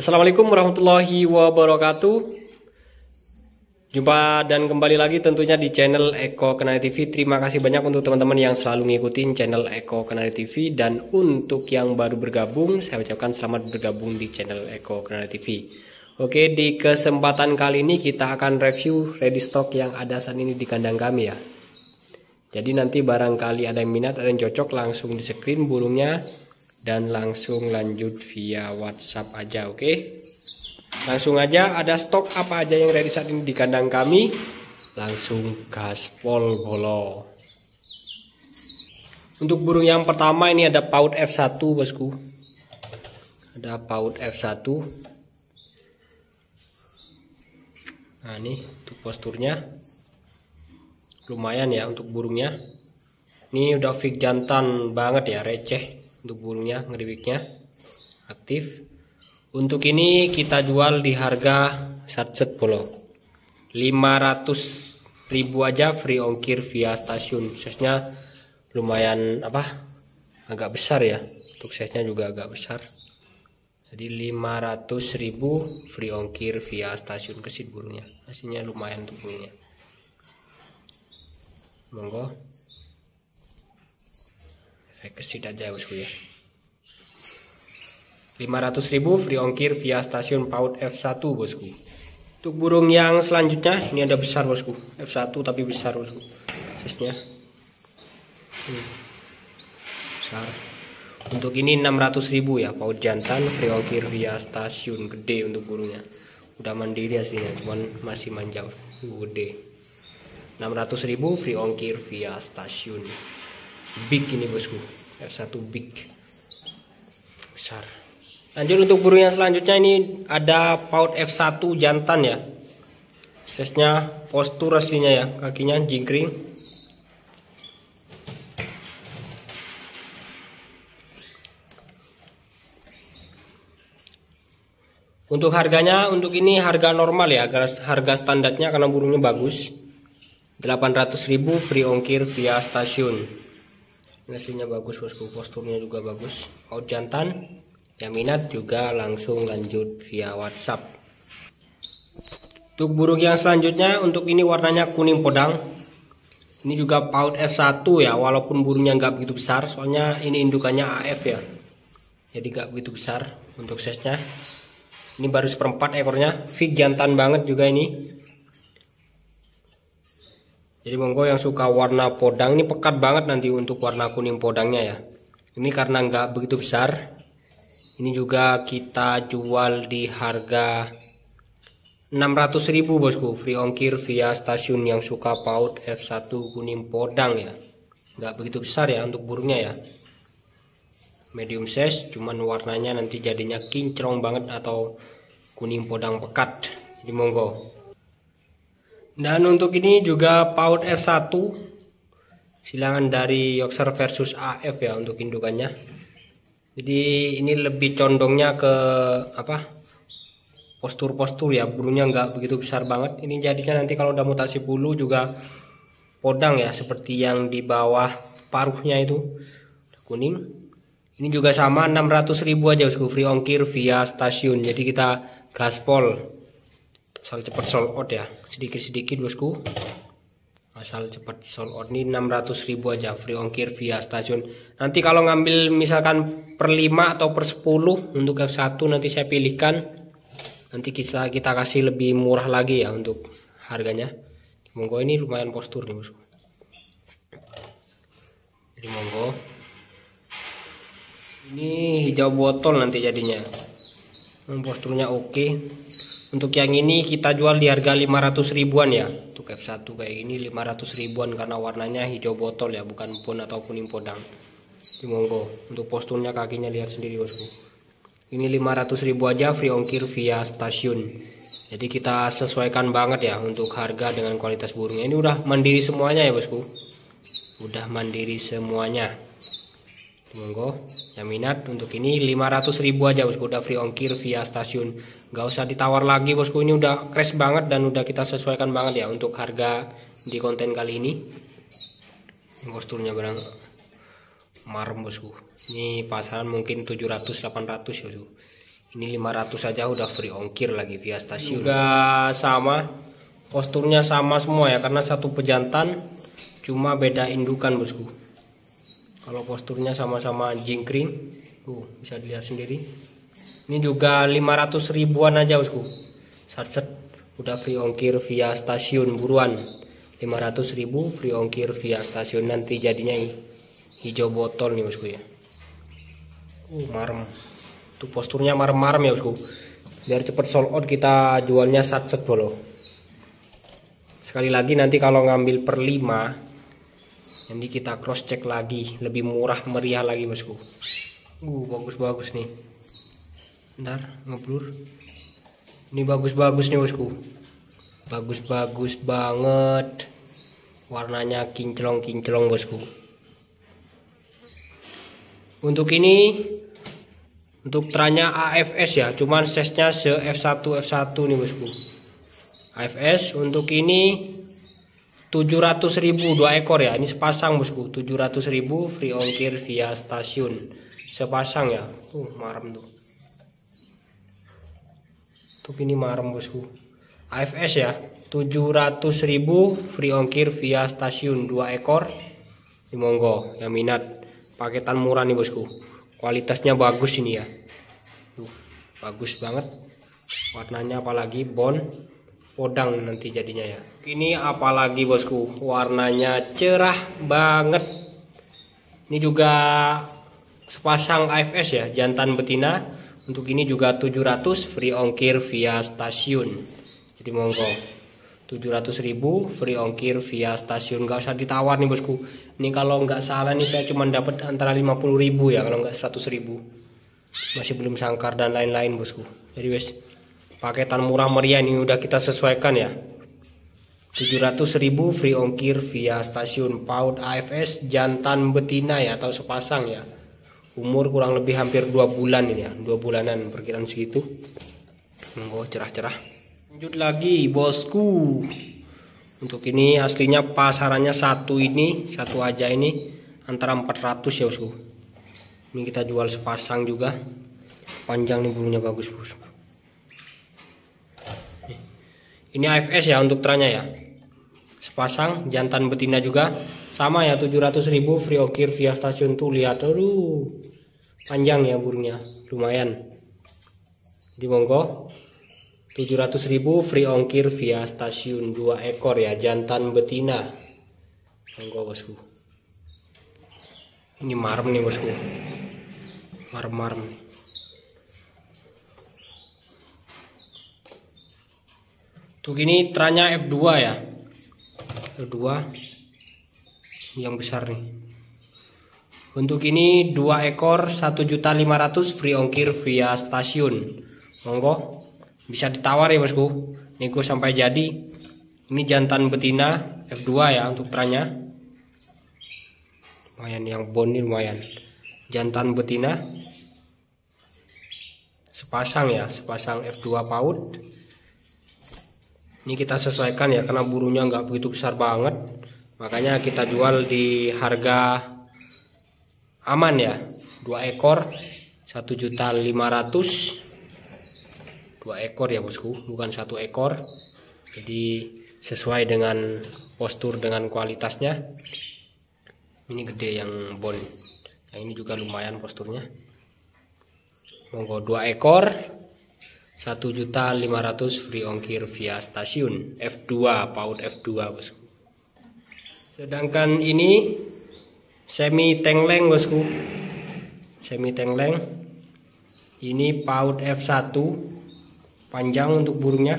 Assalamualaikum warahmatullahi wabarakatuh. Jumpa dan kembali lagi tentunya di channel Eko Kenari TV. Terima kasih banyak untuk teman-teman yang selalu ngikutin channel Eko Kenari TV. Dan untuk yang baru bergabung, saya ucapkan selamat bergabung di channel Eko Kenari TV. Oke, di kesempatan kali ini kita akan review ready stock yang ada saat ini di kandang kami ya. Jadi nanti barangkali ada yang minat, ada yang cocok, langsung di screen burungnya dan langsung lanjut via WhatsApp aja, oke? Langsung aja, ada stok apa aja yang ready saat ini di kandang kami, langsung gaspol bolo. Untuk burung yang pertama ini ada paut F1 bosku. Ada paut F1. Nah ini untuk posturnya lumayan ya untuk burungnya. Ini udah fix jantan banget ya, receh untuk burungnya, ngeriwiknya aktif. Untuk ini kita jual di harga satset bolo 500.000 aja, free ongkir via stasiun. Size-nya lumayan agak besar ya. Untuk size-nya juga agak besar. Jadi 500.000 free ongkir via stasiun kesit burungnya. Hasilnya lumayan untuk burungnya. Monggo. Efek kesit aja bosku ya. 500.000 free ongkir via stasiun paut F1 bosku. Untuk burung yang selanjutnya ini ada besar bosku, F1 tapi besar bosku. Size-nya besar. Untuk ini 600.000 ya, paut jantan free ongkir via stasiun, gede untuk burungnya. Udah mandiri aslinya, cuman masih manja, gede. 600.000 free ongkir via stasiun. Big ini bosku, F1 big, besar. Lanjut untuk burung yang selanjutnya, ini ada paut F1 jantan ya. Size-nya postur aslinya ya, kakinya jingkring. Untuk harganya, untuk ini harga normal ya, harga standarnya karena burungnya bagus. 800.000 free ongkir via stasiun. Aslinya bagus bosku, posturnya juga bagus. Paut jantan. Yang minat juga langsung lanjut via WhatsApp. Untuk burung yang selanjutnya, untuk ini warnanya kuning podang. Ini juga paut F1 ya, walaupun burungnya nggak begitu besar, soalnya ini indukannya AF ya. Jadi nggak begitu besar untuk size-nya. Ini baru seperempat ekornya, fix jantan banget juga ini. Jadi monggo yang suka warna podang, ini pekat banget nanti untuk warna kuning podangnya ya. Ini karena nggak begitu besar. Ini juga kita jual di harga 600.000 bosku, free ongkir via stasiun yang suka paut F1 kuning podang ya. Nggak begitu besar ya untuk burungnya ya. Medium size, cuman warnanya nanti jadinya kinclong banget atau kuning podang pekat. Jadi monggo. Dan untuk ini juga paut F1 silangan dari Yorkshire versus AF ya untuk indukannya. Jadi ini lebih condongnya ke postur-postur ya, burungnya nggak begitu besar banget. Ini jadinya nanti kalau udah mutasi bulu juga podang ya, seperti yang di bawah paruhnya itu kuning. Ini juga sama 600.000 aja bosku, free ongkir via stasiun. Jadi kita gaspol asal cepat sold out ya, sedikit-sedikit bosku. Asal cepat sold out. Ini 600.000 aja, free ongkir via stasiun. Nanti kalau ngambil misalkan per 5 atau per 10 untuk F1 nanti saya pilihkan. Nanti kita kasih lebih murah lagi ya untuk harganya. Monggo, ini lumayan postur nih bosku. Jadi monggo. Ini hijau botol nanti jadinya. Posturnya oke. Untuk yang ini kita jual di harga 500.000-an ya. Untuk F1 kayak gini 500.000-an karena warnanya hijau botol ya, bukan pun atau kuning podang. Ini monggo. Untuk posturnya kakinya lihat sendiri bosku. Ini 500.000 aja, free ongkir via stasiun. Jadi kita sesuaikan banget ya untuk harga dengan kualitas burungnya. Ini udah mandiri semuanya ya bosku. Udah mandiri semuanya. Monggo, yang minat untuk ini 500.000 aja bosku, udah free ongkir via stasiun. Gak usah ditawar lagi bosku, ini udah crash banget dan udah kita sesuaikan banget ya untuk harga di konten kali ini. Posturnya barang marem bosku. Ini pasaran mungkin 700-800 ya bosku. Ini 500 saja udah free ongkir lagi via stasiun. Juga sama, posturnya sama semua ya, karena satu pejantan, cuma beda indukan bosku. Kalau posturnya sama-sama jingkring, bisa dilihat sendiri. Ini juga 500 ribuan aja bosku. Satset udah free ongkir via stasiun, buruan. 500 ribu free ongkir via stasiun, nanti jadinya hijau botol nih bosku ya. Marem. Tuh posturnya marem-marem ya bosku. Biar cepet sold out kita jualnya satset bolo. Sekali lagi nanti kalau ngambil per 5, nanti kita cross check lagi, lebih murah meriah lagi bosku. Bagus-bagus nih. Bentar, ngeblur. Ini bagus-bagus nih bosku. Bagus-bagus banget. Warnanya kinclong-kinclong bosku. Untuk ini, untuk tranya AFS ya, cuman size-nya se F1 nih bosku. AFS untuk ini 700.000 2 ekor ya. Ini sepasang bosku, 700.000 free ongkir via stasiun. Sepasang ya. Marem tuh. Untuk ini marem bosku. AFS ya, 700.000 free ongkir via stasiun 2 ekor. Ini monggo yang minat. Paketan murah nih bosku. Kualitasnya bagus ini ya. Bagus banget. Warnanya apalagi podang nanti jadinya ya. Ini apalagi bosku, warnanya cerah banget. Ini juga sepasang AFS ya, jantan betina. Untuk ini juga 700 free ongkir via stasiun. Jadi monggo 700.000 free ongkir via stasiun, nggak usah ditawar nih bosku. Ini kalau nggak salah nih saya cuma dapat antara 50.000 ya, kalau nggak 100.000. Masih belum sangkar dan lain-lain bosku. Jadi wes paketan murah meriah ini udah kita sesuaikan ya. 700.000 free ongkir via stasiun, PAUD AFS jantan betina ya, atau sepasang ya. Umur kurang lebih hampir 2 bulan ini ya, 2 bulanan perkiraan segitu. Monggo cerah-cerah. Lanjut lagi bosku. Untuk ini aslinya pasarannya satu aja ini antara 400 ya bosku. Ini kita jual sepasang juga. Panjang nih bulunya, bagus bosku. Ini AFS ya untuk tranya ya. Sepasang jantan betina juga sama ya, 700.000 free ongkir via stasiun. Tuh lihat, aduh panjang ya burungnya, lumayan. Jadi monggo 700.000 free ongkir via stasiun 2 ekor ya, jantan betina. Monggo bosku. Ini marem nih bosku. Marem-marem. Tuh gini tranya F2 ya. F2 yang besar nih. Untuk ini 2 ekor 1.500.000 free ongkir via stasiun. Monggo bisa ditawar ya bosku, nego sampai jadi. Ini jantan betina F2 ya untuk tranya. Lumayan yang bon ini lumayan. Jantan betina sepasang ya, sepasang F2 PAUD. Ini kita sesuaikan ya, karena burunya nggak begitu besar banget, makanya kita jual di harga aman ya. 2 ekor 1.500.000. 2 ekor ya bosku, bukan 1 ekor. Jadi sesuai dengan postur dengan kualitasnya. Ini gede yang bon, yang ini juga lumayan posturnya. Monggo 2 ekor 1.500.000 free ongkir via stasiun F2, PAUD F2 bosku. Sedangkan ini semi tengleng bosku, semi tengleng. Ini PAUD F1, panjang untuk burungnya,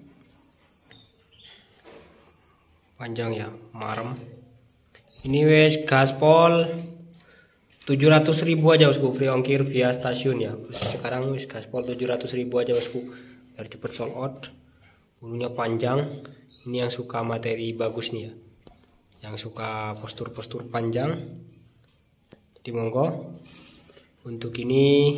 panjang ya, marem. Ini wes gaspol 700.000 aja bosku, free ongkir via stasiun ya. Sekarang wes gaspol 700.000 aja bosku, biar cepet sold out. Burungnya panjang. Ini yang suka materi bagus nih ya, yang suka postur-postur panjang. Jadi monggo. Untuk ini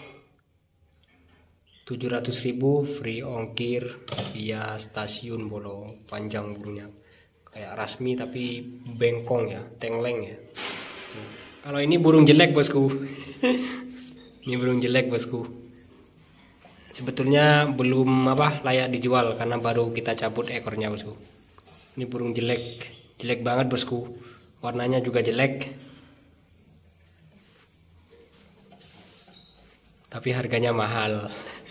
700.000 free ongkir via stasiun bolo, panjang burungnya kayak rasmi tapi bengkong ya, tengleng ya. Kalau ini burung jelek bosku. Ini burung jelek bosku. sebetulnya belum layak dijual karena baru kita cabut ekornya, bosku. Ini burung jelek banget, bosku. Warnanya juga jelek. Tapi harganya mahal.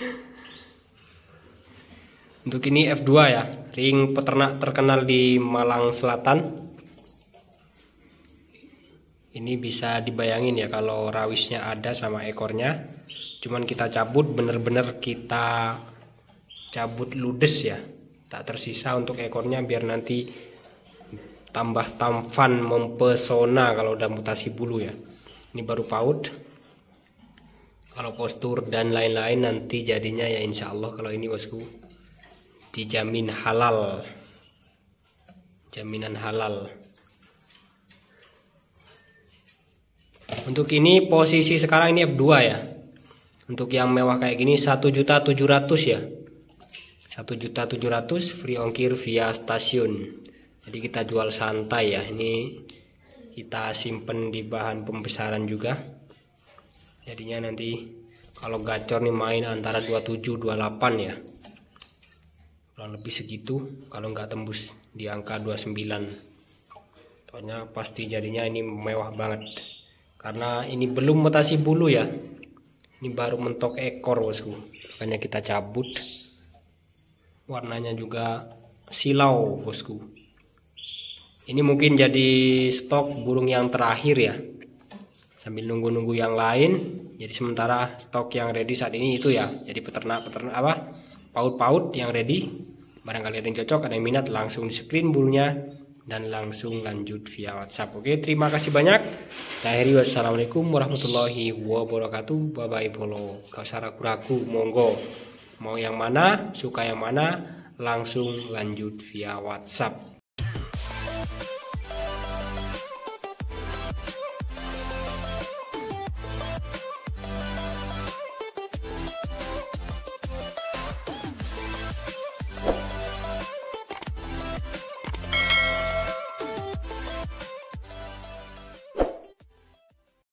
Untuk ini F2 ya, ring peternak terkenal di Malang Selatan. Ini bisa dibayangin ya kalau rawisnya ada sama ekornya. Cuman kita cabut, bener-bener kita cabut ludes ya. Tak tersisa untuk ekornya biar nanti tambah tampan mempesona kalau udah mutasi bulu ya. Ini baru PAUD. Kalau postur dan lain-lain nanti jadinya ya insya Allah kalau ini, bosku, dijamin halal. Jaminan halal. Untuk ini posisi sekarang ini F2 ya. Untuk yang mewah kayak gini 1.700.000 ya. 1.700.000 free ongkir via stasiun. Jadi kita jual santai ya. Ini kita simpen di bahan pembesaran juga. Jadinya nanti kalau gacor nih main antara 27 28 ya. Kurang lebih segitu kalau nggak tembus di angka 29. Soalnya pasti jadinya ini mewah banget. Karena ini belum mutasi bulu ya. Ini baru mentok ekor, bosku. Makanya kita cabut. Warnanya juga silau, bosku. Ini mungkin jadi stok burung yang terakhir ya. Sambil nunggu-nunggu yang lain. Jadi sementara stok yang ready saat ini itu ya. Jadi peternak PAUD yang ready. Barangkali ada yang cocok, ada yang minat, langsung di screen bulunya dan langsung lanjut via WhatsApp. Oke, terima kasih banyak. Akhiri wassalamualaikum warahmatullahi wabarakatuh. Bye bye, follow. Gak usah ragu-ragu, monggo. Mau yang mana, suka yang mana, langsung lanjut via WhatsApp.